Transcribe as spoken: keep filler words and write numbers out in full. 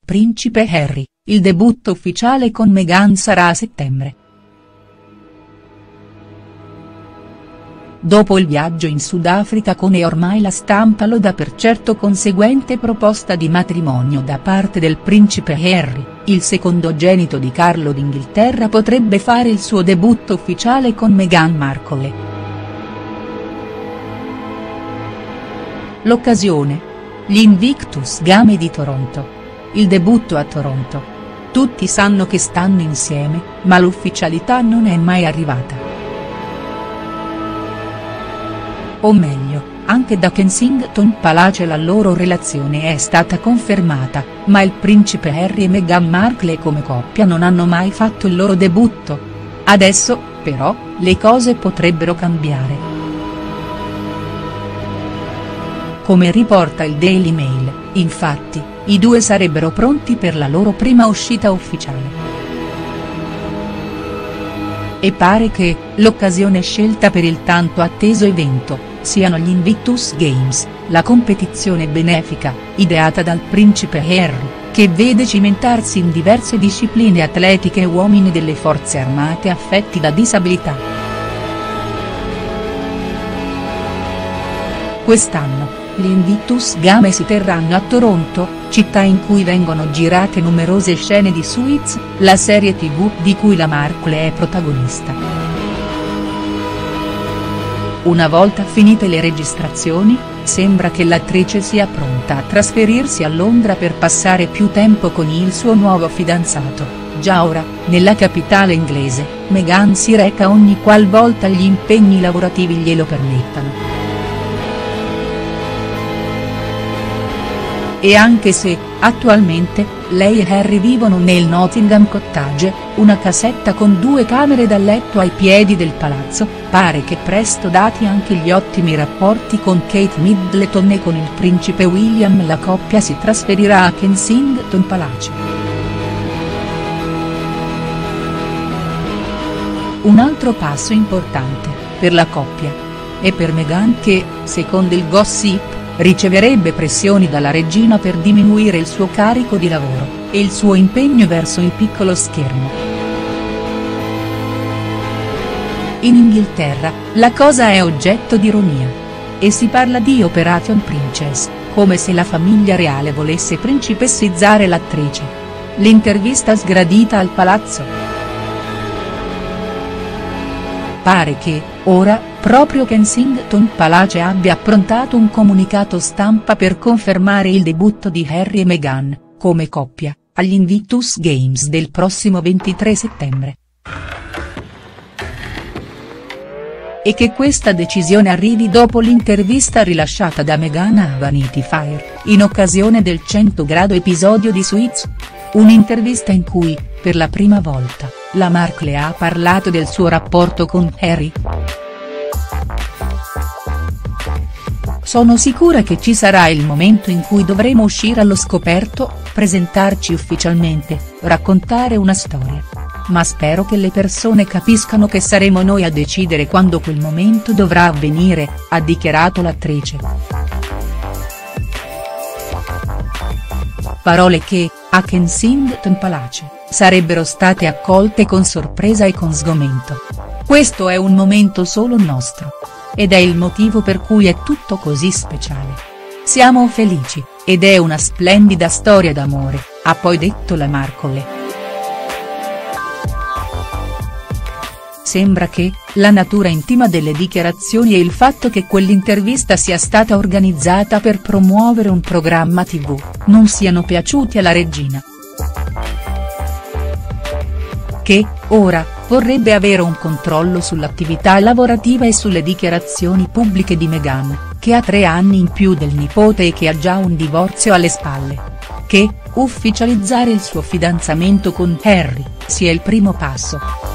Principe Harry, il debutto ufficiale con Meghan sarà a settembre. Dopo il viaggio in Sudafrica con e ormai la stampa lo dà per certo conseguente proposta di matrimonio da parte del principe Harry, il secondogenito di Carlo d'Inghilterra potrebbe fare il suo debutto ufficiale con Meghan Markle. L'occasione? Gli Invictus Games di Toronto. Il debutto a Toronto. Tutti sanno che stanno insieme, ma l'ufficialità non è mai arrivata. O meglio, anche da Kensington Palace la loro relazione è stata confermata, ma il principe Harry e Meghan Markle come coppia non hanno mai fatto il loro debutto. Adesso, però, le cose potrebbero cambiare. Come riporta il Daily Mail, infatti, i due sarebbero pronti per la loro prima uscita ufficiale. E pare che, l'occasione scelta per il tanto atteso evento, siano gli Invictus Games, la competizione benefica, ideata dal principe Harry, che vede cimentarsi in diverse discipline atletiche uomini delle forze armate affetti da disabilità. Quest'anno, gli Invictus Games si terranno a Toronto, città in cui vengono girate numerose scene di Suits, la serie tv di cui la Markle è protagonista. Una volta finite le registrazioni, sembra che l'attrice sia pronta a trasferirsi a Londra per passare più tempo con il suo nuovo fidanzato. Già ora, nella capitale inglese, Meghan si reca ogni qualvolta gli impegni lavorativi glielo permettano. E anche se, attualmente, lei e Harry vivono nel Nottingham Cottage, una casetta con due camere da letto ai piedi del palazzo, pare che presto dati anche gli ottimi rapporti con Kate Middleton e con il principe William la coppia si trasferirà a Kensington Palace. Un altro passo importante, per la coppia. E per Meghan che, secondo il gossip, riceverebbe pressioni dalla regina per diminuire il suo carico di lavoro, e il suo impegno verso il piccolo schermo. In Inghilterra, la cosa è oggetto di ironia. E si parla di Operation Princess, come se la famiglia reale volesse principessizzare l'attrice. L'intervista sgradita al palazzo? Pare che, ora, proprio Kensington Palace abbia approntato un comunicato stampa per confermare il debutto di Harry e Meghan, come coppia, agli Invictus Games del prossimo ventitré settembre. E che questa decisione arrivi dopo l'intervista rilasciata da Meghan a Vanity Fair, in occasione del cento grado episodio di Suits. Un'intervista in cui, per la prima volta, la Markle ha parlato del suo rapporto con Harry. Sono sicura che ci sarà il momento in cui dovremo uscire allo scoperto, presentarci ufficialmente, raccontare una storia. Ma spero che le persone capiscano che saremo noi a decidere quando quel momento dovrà avvenire, ha dichiarato l'attrice. Parole che, a Kensington Palace, sarebbero state accolte con sorpresa e con sgomento. Questo è un momento solo nostro. Ed è il motivo per cui è tutto così speciale. Siamo felici, ed è una splendida storia d'amore, ha poi detto la Markle. Sembra che, la natura intima delle dichiarazioni e il fatto che quell'intervista sia stata organizzata per promuovere un programma tv, non siano piaciuti alla regina. Che, ora, vorrebbe avere un controllo sull'attività lavorativa e sulle dichiarazioni pubbliche di Meghan, che ha tre anni in più del nipote e che ha già un divorzio alle spalle. Che, ufficializzare il suo fidanzamento con Harry, sia il primo passo.